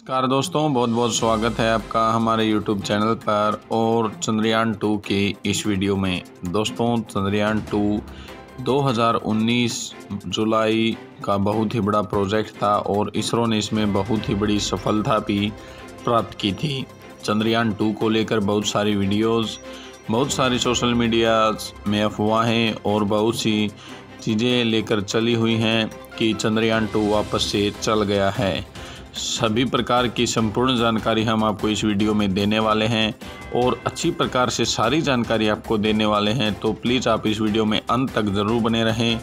नमस्कार दोस्तों, बहुत बहुत स्वागत है आपका हमारे YouTube चैनल पर और चंद्रयान 2 के इस वीडियो में। दोस्तों, चंद्रयान 2 2019 जुलाई का बहुत ही बड़ा प्रोजेक्ट था और इसरो ने इसमें बहुत ही बड़ी सफलता भी प्राप्त की थी। चंद्रयान 2 को लेकर बहुत सारी वीडियोस, बहुत सारी सोशल मीडिया में अफवाहें और बहुत सी चीज़ें लेकर चली हुई हैं कि चंद्रयान 2 वापस से चल गया है। सभी प्रकार की संपूर्ण जानकारी हम आपको इस वीडियो में देने वाले हैं और अच्छी प्रकार से सारी जानकारी आपको देने वाले हैं, तो प्लीज़ आप इस वीडियो में अंत तक ज़रूर बने रहें।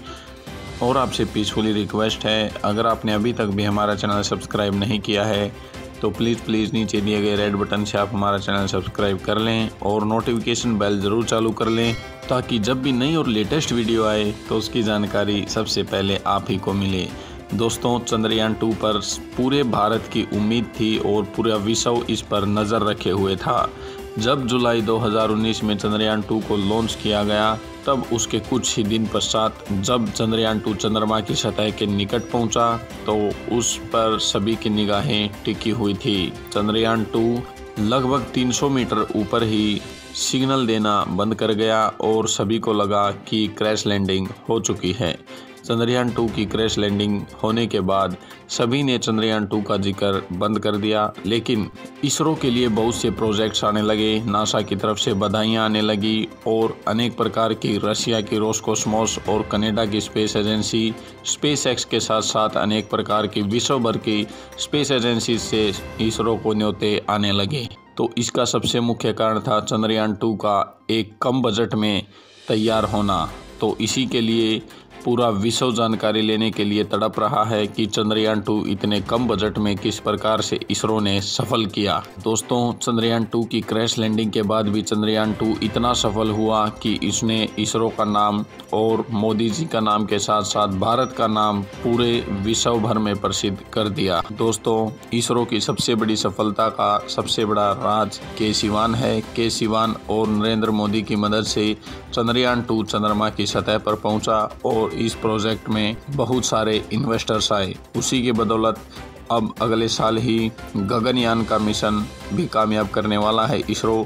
और आपसे पीसफुली रिक्वेस्ट है, अगर आपने अभी तक भी हमारा चैनल सब्सक्राइब नहीं किया है तो प्लीज़ नीचे दिए गए रेड बटन से आप हमारा चैनल सब्सक्राइब कर लें और नोटिफिकेशन बेल ज़रूर चालू कर लें, ताकि जब भी नई और लेटेस्ट वीडियो आए तो उसकी जानकारी सबसे पहले आप ही को मिले। दोस्तों, चंद्रयान 2 पर पूरे भारत की उम्मीद थी और पूरा विश्व इस पर नज़र रखे हुए था। जब जुलाई 2019 में चंद्रयान 2 को लॉन्च किया गया, तब उसके कुछ ही दिन पश्चात जब चंद्रयान 2 चंद्रमा की सतह के निकट पहुंचा तो उस पर सभी की निगाहें टिकी हुई थी। चंद्रयान 2 लगभग 300 मीटर ऊपर ही सिग्नल देना बंद कर गया और सभी को लगा कि क्रैश लैंडिंग हो चुकी है। चंद्रयान 2 की क्रैश लैंडिंग होने के बाद सभी ने चंद्रयान 2 का जिक्र बंद कर दिया, लेकिन इसरो के लिए बहुत से प्रोजेक्ट्स आने लगे, नासा की तरफ से बधाइयाँ आने लगी और अनेक प्रकार की रशिया की रोसकोस्मोस और कनाडा की स्पेस एजेंसी स्पेस एक्स के साथ साथ अनेक प्रकार की विश्व भर की स्पेस एजेंसी से इसरो को न्योते आने लगे। तो इसका सबसे मुख्य कारण था चंद्रयान 2 का एक कम बजट में तैयार होना। तो इसी के लिए पूरा विश्व जानकारी लेने के लिए तड़प रहा है कि चंद्रयान 2 इतने कम बजट में किस प्रकार से इसरो ने सफल किया। दोस्तों, चंद्रयान 2 की क्रैश लैंडिंग के बाद भी चंद्रयान 2 इतना सफल हुआ कि इसने इसरो का नाम और मोदी जी का नाम के साथ साथ भारत का नाम पूरे विश्व भर में प्रसिद्ध कर दिया। दोस्तों, इसरो की सबसे बड़ी सफलता का सबसे बड़ा राज के-सिवान है। के-सिवान और नरेंद्र मोदी की मदद से चंद्रयान 2 चंद्रमा की सतह पर पहुंचा और इस प्रोजेक्ट में बहुत सारे इन्वेस्टर्स आए। उसी के बदौलत अब अगले साल ही गगनयान का मिशन भी कामयाब करने वाला है। इसरो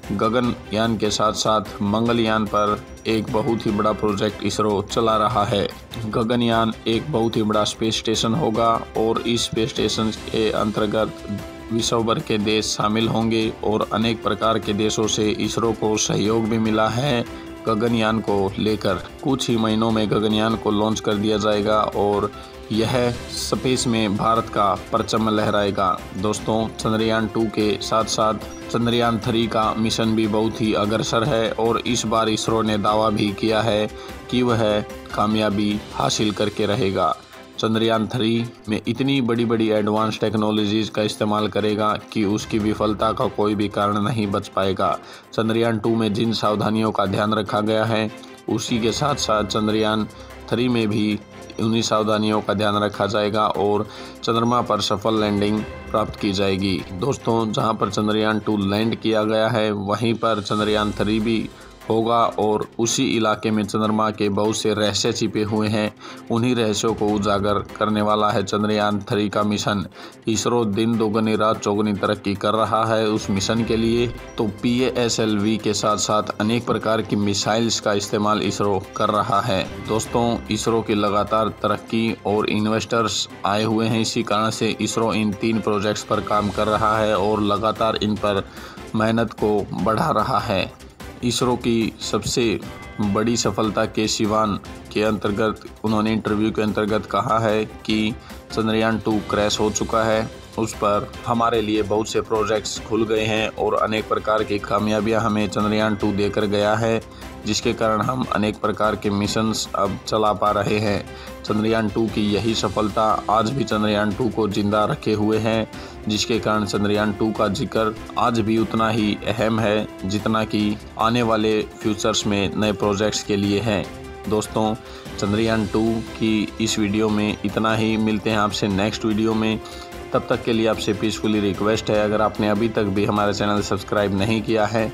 गगनयान के साथ साथ मंगलयान पर एक बहुत ही बड़ा प्रोजेक्ट इसरो चला रहा है। गगनयान एक बहुत ही बड़ा स्पेस स्टेशन होगा और इस स्पेस स्टेशन के अंतर्गत विश्व भर के देश शामिल होंगे और अनेक प्रकार के देशों से इसरो को सहयोग भी मिला है। गगनयान को लेकर कुछ ही महीनों में गगनयान को लॉन्च कर दिया जाएगा और यह स्पेस में भारत का परचम लहराएगा। दोस्तों, चंद्रयान 2 के साथ साथ चंद्रयान 3 का मिशन भी बहुत ही अग्रसर है और इस बार इसरो ने दावा भी किया है कि वह कामयाबी हासिल करके रहेगा। चंद्रयान 3 में इतनी बड़ी बड़ी एडवांस टेक्नोलॉजीज़ का इस्तेमाल करेगा कि उसकी विफलता का कोई भी कारण नहीं बच पाएगा। चंद्रयान 2 में जिन सावधानियों का ध्यान रखा गया है, उसी के साथ साथ चंद्रयान 3 में भी उन्हीं सावधानियों का ध्यान रखा जाएगा और चंद्रमा पर सफल लैंडिंग प्राप्त की जाएगी। दोस्तों, जहां पर चंद्रयान 2 लैंड किया गया है वहीं पर चंद्रयान 3 भी होगा और उसी इलाके में चंद्रमा के बहुत से रहस्य छिपे हुए हैं। उन्हीं रहस्यों को उजागर करने वाला है चंद्रयान 3 का मिशन। इसरो दिन दोगुनी रात चौगुनी तरक्की कर रहा है उस मिशन के लिए। तो PASLV के साथ साथ अनेक प्रकार की मिसाइल्स का इस्तेमाल इसरो कर रहा है। दोस्तों, इसरो की लगातार तरक्की और इन्वेस्टर्स आए हुए हैं, इसी कारण से इसरो इन 3 प्रोजेक्ट्स पर काम कर रहा है और लगातार इन पर मेहनत को बढ़ा रहा है। इसरो की सबसे बड़ी सफलता के-सिवान के अंतर्गत उन्होंने इंटरव्यू के अंतर्गत कहा है कि चंद्रयान 2 क्रैश हो चुका है, उस पर हमारे लिए बहुत से प्रोजेक्ट्स खुल गए हैं और अनेक प्रकार की कामयाबियां हमें चंद्रयान 2 देकर गया है, जिसके कारण हम अनेक प्रकार के मिशंस अब चला पा रहे हैं। चंद्रयान 2 की यही सफलता आज भी चंद्रयान 2 को जिंदा रखे हुए हैं, जिसके कारण चंद्रयान 2 का जिक्र आज भी उतना ही अहम है जितना कि आने वाले फ्यूचर्स में नए प्रोजेक्ट्स के लिए है। दोस्तों, चंद्रयान 2 की इस वीडियो में इतना ही। मिलते हैं आपसे नेक्स्ट वीडियो में। तब तक के लिए आपसे पीसफुली रिक्वेस्ट है, अगर आपने अभी तक भी हमारा चैनल सब्सक्राइब नहीं किया है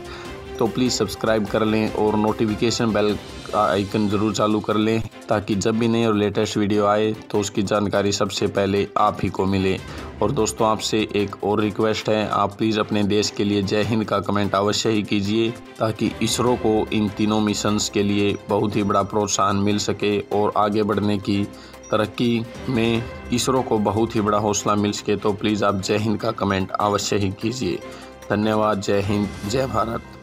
तो प्लीज़ सब्सक्राइब कर लें और नोटिफिकेशन बेल का आइकन ज़रूर चालू कर लें, ताकि जब भी नई और लेटेस्ट वीडियो आए तो उसकी जानकारी सबसे पहले आप ही को मिले। और दोस्तों, आपसे एक और रिक्वेस्ट है, आप प्लीज़ अपने देश के लिए जय हिंद का कमेंट अवश्य ही कीजिए, ताकि इसरो को इन तीनों मिशंस के लिए बहुत ही बड़ा प्रोत्साहन मिल सके और आगे बढ़ने की तरक्की में इसरो को बहुत ही बड़ा हौसला मिल सके। तो प्लीज़ आप जय हिंद का कमेंट अवश्य ही कीजिए। धन्यवाद। जय हिंद, जय भारत।